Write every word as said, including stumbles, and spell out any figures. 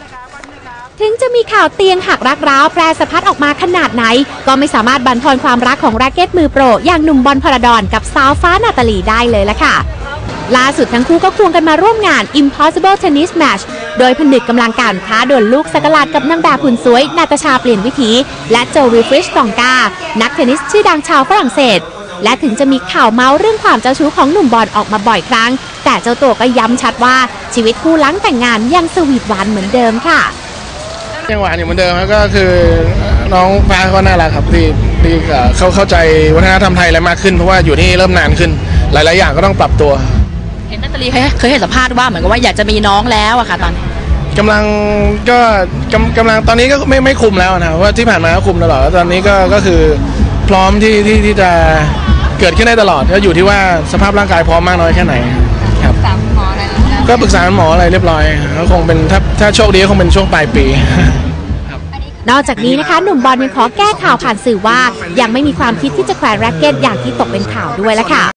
ถึงจะมีข่าวเตียงหักรักร้าวแพร่สะพัดออกมาขนาดไหนก็ไม่สามารถบั่นทอนความรักของแร็กเก็ตมือโปรอย่างหนุ่มบอลพาราดอนกับสาวฟ้านาตาลีได้เลยละค่ะล่าสุดทั้งคู่ก็ควงกันมาร่วมงาน Impossible Tennis Match โดยผนึกกำลังการท้าดวลลูกสักหลาดกับนางแบบหุ่นสวยนาตาชาเปลี่ยนวิถีและโจวิลฟริชตองกานักเทนนิสชื่อดังชาวฝรั่งเศสและถึงจะมีข่าวเมาส์เรื่องความเจ้าชู้ของหนุ่มบอลออกมาบ่อยครั้งแต่เจ้าตัวก็ย้ำชัดว่าชีวิตคู่หลังแต่งงานยังสวีทหวานเหมือนเดิมค่ะยังหวานอยู่เหมือนเดิมแล้วก็คือน้องฟ้าก็น่ารักครับที่ที่เขาเข้าใจวัฒนธรรมไทยอะไรมากขึ้นเพราะว่าอยู่ที่เริ่มนานขึ้นหลายๆอย่างก็ต้องปรับตัวเห็นนาตาลีเคยให้สัมภาษณ์ว่าเหมือนกับว่าอยากจะมีน้องแล้วอะค่ะตอนนี้กำลังก็กำกำลังตอนนี้ก็ไม่ไม่คุมแล้วนะว่าที่ผ่านมาก็คุมตลอดแล้วตอนนี้ก็ก็คือพร้อมที่ที่ที่จะเกิดขึ้นได้ตลอดก็อยู่ที่ว่าสภาพร่างกายพร้อมมากน้อยแค่ไหนครับก็ปรึกษาหมออะไรเรียบร้อยก็คงเป็นถ้าถ้าโชคดีก็คงเป็นช่วงปลายปีนอกจากนี้นะคะหนุ่มบอลยังขอแก้ข่าวผ่านสื่อว่ายังไม่มีความคิดที่จะแขวนแร็กเก็ตอย่างที่ตกเป็นข่าวด้วยละค่ะ